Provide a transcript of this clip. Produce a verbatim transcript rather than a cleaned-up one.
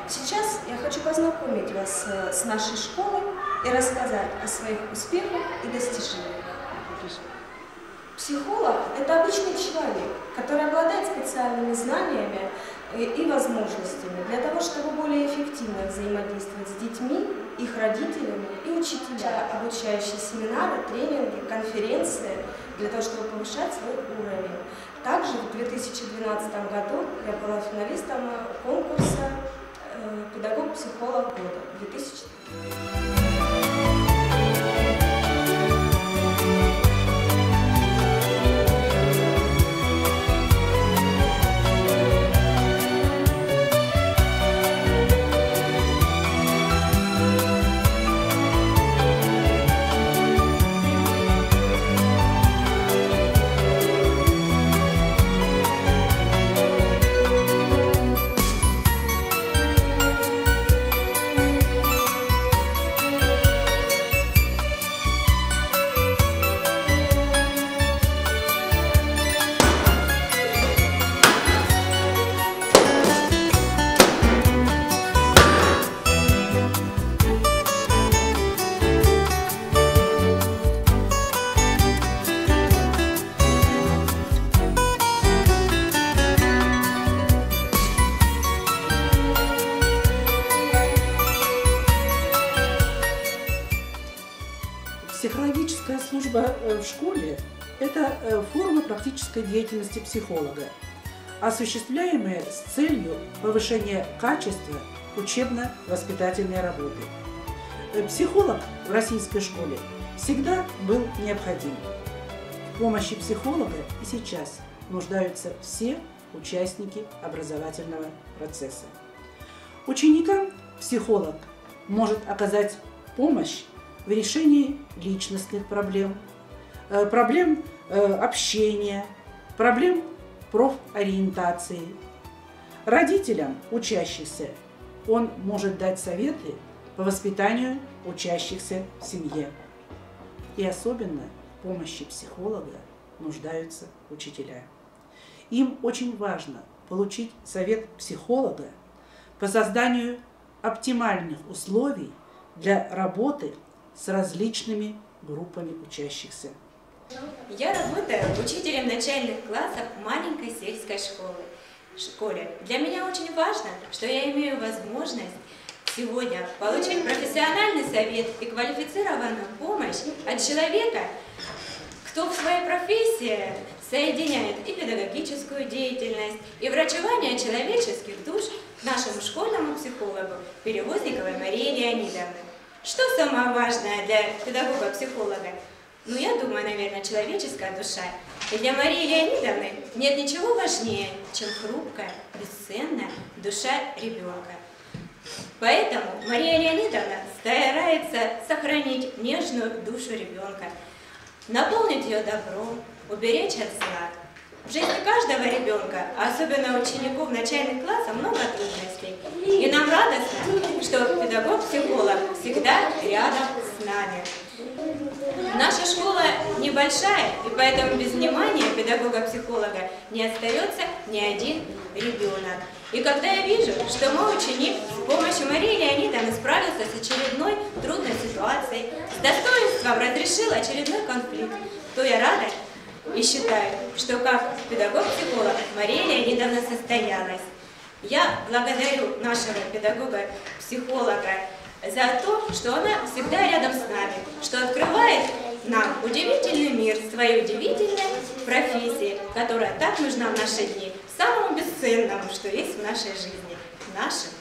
Сейчас я хочу познакомить вас с нашей школой и рассказать о своих успехах и достижениях. Психолог – это обычный человек, который обладает специальными знаниями и возможностями для того, чтобы более эффективно взаимодействовать с детьми, их родителями и учителями. Обучающие семинары, тренинги, конференции для того, чтобы повышать свой уровень. Также в две тысячи двенадцатом году я была финалистом конкурса «Педагог-психолог года» две тысячи тринадцатого. Психологическая служба в школе – это форма практической деятельности психолога, осуществляемая с целью повышения качества учебно-воспитательной работы. Психолог в российской школе всегда был необходим. В помощи психолога и сейчас нуждаются все участники образовательного процесса. Ученикам психолог может оказать помощь в решении личностных проблем, проблем общения, проблем профориентации. Родителям учащихся он может дать советы по воспитанию учащихся в семье. И особенно в помощи психолога нуждаются учителя. Им очень важно получить совет психолога по созданию оптимальных условий для работы с различными группами учащихся. Я работаю учителем начальных классов маленькой сельской школы. школе. Для меня очень важно, что я имею возможность сегодня получить профессиональный совет и квалифицированную помощь от человека, кто в своей профессии соединяет и педагогическую деятельность, и врачевание человеческих душ к нашему школьному психологу Перевозниковой Марии Леонидовне. Что самое важное для педагога-психолога? Ну, я думаю, наверное, человеческая душа. И для Марии Леонидовны нет ничего важнее, чем хрупкая, бесценная душа ребенка. Поэтому Мария Леонидовна старается сохранить нежную душу ребенка, наполнить ее добром, уберечь от зла. В жизни каждого ребенка, а особенно учеников начальных классов, много трудностей. И нам радостно, что педагог-психолог всегда рядом с нами. Наша школа небольшая, и поэтому без внимания педагога-психолога не остается ни один ребенок. И когда я вижу, что мой ученик с помощью Марии Леонидовны справился с очередной трудной ситуацией, с достоинством разрешил очередной конфликт, то я рада и считаю, что как педагог-психолог Мария Леонидовна состоялась. Я благодарю нашего педагога-психолога за то, что она всегда рядом с нами, что открывает нам удивительный мир своей удивительной профессии, которая так нужна в наши дни, самому бесценному, что есть в нашей жизни, нашим